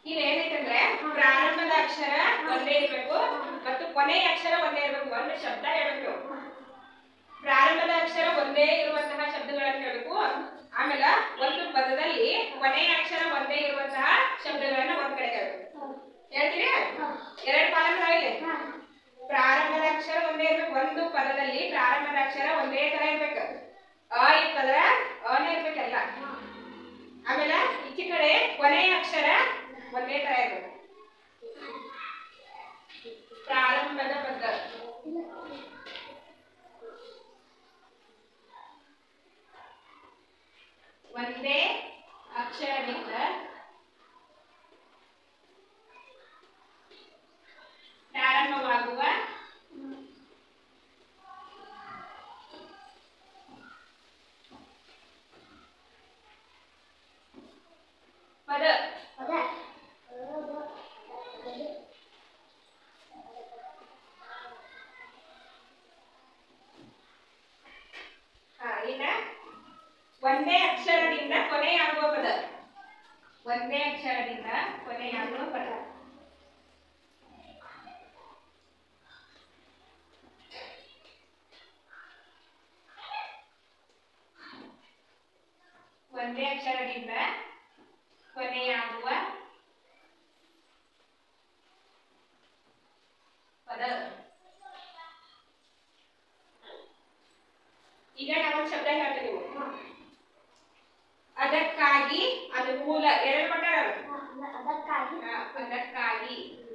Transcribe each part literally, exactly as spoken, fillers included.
ಇಲ್ಲಿ ಏನೈತಂದ್ರೆ ಪ್ರಾರಂಭದ ಅಕ್ಷರ ಒಂದೇ ಇರಬೇಕು ಮತ್ತು ಕೊನೆಯ ಅಕ್ಷರ ಒಂದೇ ಇರಬೇಕು. ಒಂದು ಶಬ್ದ ಹೇಳ್ಬೇಕು. ಪ್ರಾರಂಭದ ಅಕ್ಷರ ಒಂದೇ ಇರುವಂತಹ ಶಬ್ದಗಳನ್ನು ಹೇಳ್ಬೇಕು. ಆಮೇಲೆ ಒಂದು ಪದದಲ್ಲಿ ಕೊನೆಯ ಅಕ್ಷರ ಒಂದೇ ಇರುವಂತಹ ಶಬ್ದಗಳನ್ನ ಒಂದ್ ಕಡೆ ಹೇಳ್ಬೇಕು. ಹೇಳ್ತೀರಿ? ಎರಡು ಕಾಲಮ್ ಇದೆ. ಪ್ರಾರಂಭದ ಅಕ್ಷರ ಒಂದೇ ಇರ್ಬೇಕು. ಒಂದು ಪದದಲ್ಲಿ ಪ್ರಾರಂಭದ ಅಕ್ಷರ ಒಂದೇ ತರ ಇರ್ಬೇಕು. ಅ ಇರ್ತದ್ರ ಅನೇ ಇರ್ಬೇಕಲ್ಲ. ಆಮೇಲೆ ಈಚೆ ಕಡೆ ಕೊನೆಯ ಅಕ್ಷರ ಒಂದೇ ತರ ಇರ್ಬೇಕು. ಪ್ರಾರಂಭದ ಪದ ಒಂದೇ ಅಕ್ಷರದಿಂದ ಪ್ರಾರಂಭವಾಗುವ ಪದ ಇನ್ನ ಒಂದೇ ಅಕ್ಷರದಿಂದ ಕೊನೆಯಾಗುವ ಪದ. ಒಂದೇ ಅಕ್ಷರದಿಂದ ಕೊನೆಯಾಗುವ ಪದ. ಒಂದೇ ಅಕ್ಷರದಿಂದ ಕೊನೆಯಾಗುವ ಪದ. ಈಗ ನಾವು ಶಬ್ದ ಹೇಳ್ತೀವಿ. ಅದಕ್ಕಾಗಿ ಅನುಕೂಲ. ಎರಡು ಕೊಟ್ಟಾರ. ಅದಕ್ಕಾಗಿ ಅದಕ್ಕಾಗಿ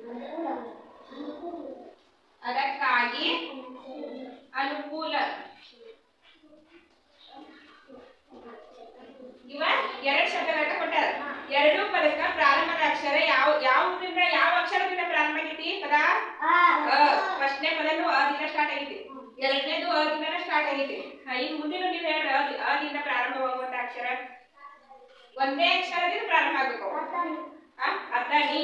ಅದಕ್ಕಾಗಿ ಅನುಕೂಲ. ಇವ ಎರಡು ಶಬ್ದಗಳನ್ನ ಕೊಟ್ಟಾರ. ಎರಡು ಪದಕ್ಕ ಪ್ರಾರಂಭದ ಅಕ್ಷರ ಯಾವ ಯಾವುದರಿಂದ ಯಾವ ಅಕ್ಷರದಿಂದ ಪ್ರಾರಂಭ ಆಗೈತಿ? ಪದ ಫಸ್ಟ್ನೇ ಪದನು ಅದಿಂದ ಸ್ಟಾರ್ಟ್ ಆಗೈತಿ. ಎರಡನೇದು ಅದಿಂದ ಸ್ಟಾರ್ಟ್ ಆಗೈತಿ. ಈಗ ಮುಂದಿನ ನೀವು ಹೇಳ್ರಿ ಅದಿಂದ ಪ್ರಾರಂಭವಾಗುವಂತ ಅಕ್ಷರ ಒಂದೇ ಅಕ್ಷರದಿಂದ ಪ್ರಾರಂಭ ಆಗ್ಬೇಕು. ಅತನಿ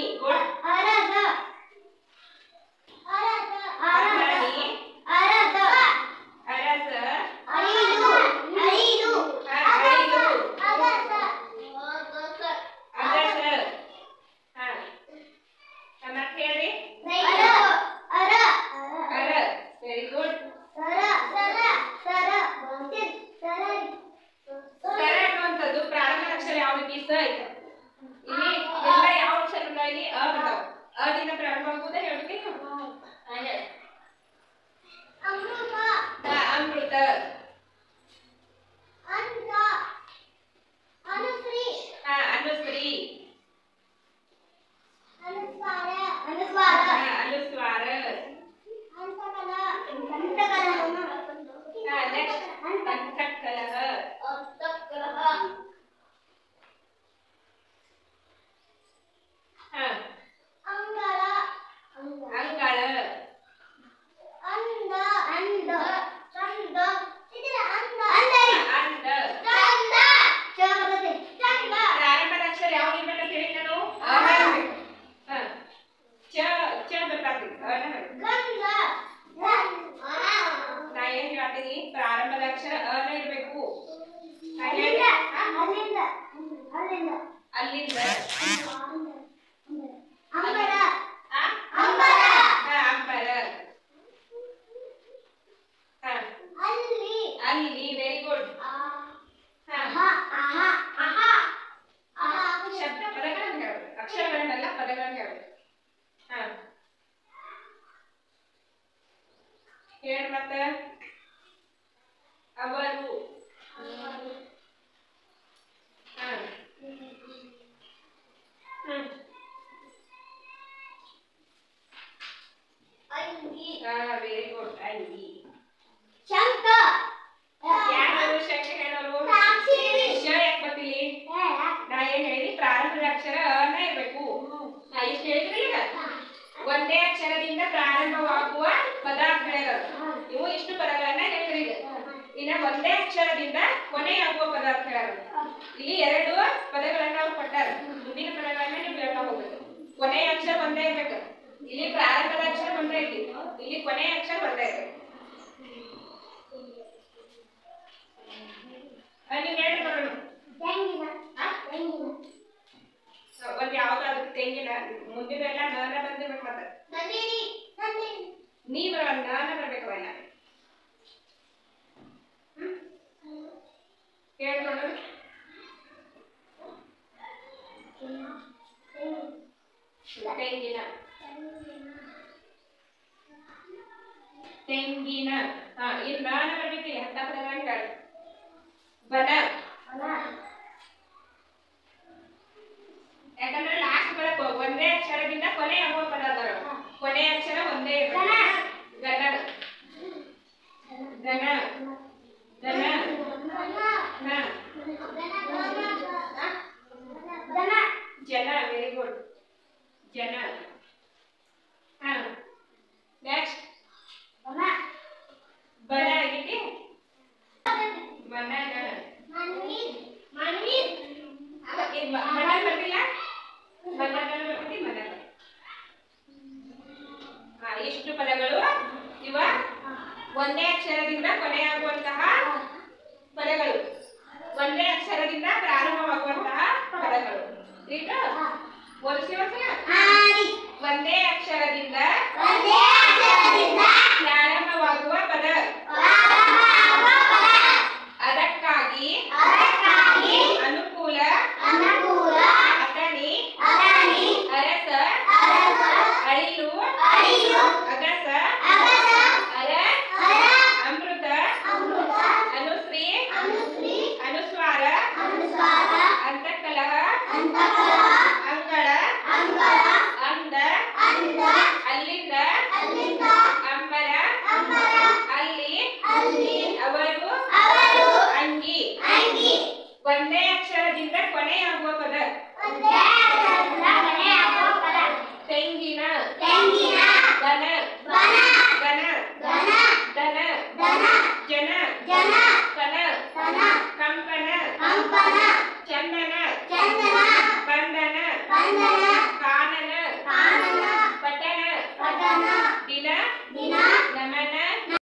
ಪ್ರಾರಂಭದ ಅಕ್ಷರ ಅನ ಇರಬೇಕು. ಅಲ್ಲಿಂದ ಅಂಬರ ಅಂಬರ ಅಂಬರ ಅಲ್ಲಿ ಅಲ್ಲಿ ವೆರಿ ಗುಡ್. ಶಬ್ದ ಪದಗಳನ್ನು ಹೇಳಬೇಕು. ಅಕ್ಷರಗಳನ್ನೆಲ್ಲ ಪದಗಳನ್ನು ಹೇಳಬೇಕು. ಹ ಹೇಳಿ ಮತ್ತೆ. ಅವರು ವೆರಿ ಗುಡ್. ಅಂಗಿ ಶಂಕ. ಯಾರು ಶಂಕ ಹೇಳೋರು? ಶ ಯಾಕೆ ಬರ್ತಿಲಿ? ನಾ ಏನ್ ಹೇಳಿ ಪ್ರಾರಂಭದ ಅಕ್ಷರ ಅನ ಇರ್ಬೇಕು. ನಾ ಇಷ್ಟು ಹೇಳಿದ್ರಿ. ಈಗ ಒಂದೇ ಅಕ್ಷರದಿಂದ ಪ್ರಾರಂಭವಾಗುವ ಪದ ಅಂತ ಹೇಳಿರೋದು. ನೀವು ಇಷ್ಟು ಪದಗಳನ್ನ ಹೇಳ್ತೀರಿ. ಇನ್ನ ಒಂದೇ ಅಕ್ಷರದಿಂದ ಕೊನೆಯಾಗುವ ಪದ ಅಂತ ಹೇಳೋದು. ಇಲ್ಲಿ ಎರಡು ಪದಗಳನ್ನ ಅವ್ರು ಕೊಟ್ಟಾರ. ಮುಂದಿನ ಪದಗಳನ್ನ ನೀವು ಹೇಳ್ತಾ ಹೋಗ್ಬೇಕು. ಕೊನೆಯ ಅಕ್ಷರ ಒಂದೇ ಇರ್ಬೇಕು. ಇಲ್ಲಿ ಪ್ರಾರಂಭದ ಅಕ್ಷರ ಒಂದೇ ಐತಿ. ಇಲ್ಲಿ ಕೊನೆಯ ಅಕ್ಷರ ಒಂದೇ ಇರ್ಬೇಕು. ನೀವು ಹೇಳಿ ನೋಡೋಣ. ಒಂದ್ ಯಾವ್ದಾದ್ರು ತೆಂಗಿನ ಕೇಳ್ಕೊಂಡು ತೆಂಗಿನ ತೆಂಗಿನ ಹಾ ಇಲ್ಲಿ ನಾನು ಬರ್ಬೇಕಿಲ್ಲ ಹತ್ತ ಪದಗಳನ್ನು ಹೇಳಿ ಬನ ಯಾಕಂದ್ರೆ ಲಾಸ್ಟ್ ಬರಬೇಕು ಒಂದೇ ಅಕ್ಷರದಿಂದ ಕೊನೆ ಆಗುವ ಪದ ಅದರ ಕೊನೆ ಅಕ್ಷರ ಒಂದೇ ಗನ ಗನ ಗನ ಜನ ವೆರಿ ಗುಡ್ ಜನ ಹಾ ನೆಕ್ಸ್ಟ್ ಬನ ಆಗೈತಿ ಮನನ ಮನ ಬರ್ತಿಲ್ಲ ಮನ ಬರ್ತಿ ಮನ ಹಾ ಇಷ್ಟು ಪದಗಳು ಇವ ಒಂದೇ ಅಕ್ಷರದಿಂದ ಕೊನೆಯಾಗುವಂತಹ ಪದಗಳು ಒಂದೇ ಅಕ್ಷರದಿಂದ ಪ್ರಾರಂಭವಾಗುವಂತಹ ಪದಗಳು ಈಗ ಓದಿಸಿ ಒಂದೇ ಅಕ್ಷರದಿಂದ ಪ್ರಾರಂಭವಾಗುವ ಪದ ಅದಕ್ಕಾಗಿ ಅನುಕೂಲ ಅತನಿ ಅರಸ ಅಳಿಲು ಅಗಸ ಅರ ಅಮೃತ ಅನುಶ್ರೀ ಅನುಸ್ವಾರ ಅಂತಃಕಲಹ ಅಂಗಳ ಅಂದ ಅಲ್ಲಿಂದ ಅಂಬರ ಅಲ್ಲಿ ಅವರು ಅಂಗಿ ಒಂದೇ ಅಕ್ಷರದಿಂದ ಕೊನೆಯಾಗುವ ಪದ ತೆಂಗಿನ ದನ ದನ ದನ ಜನ ಕನ ಕಂಪನ ಚಂದನ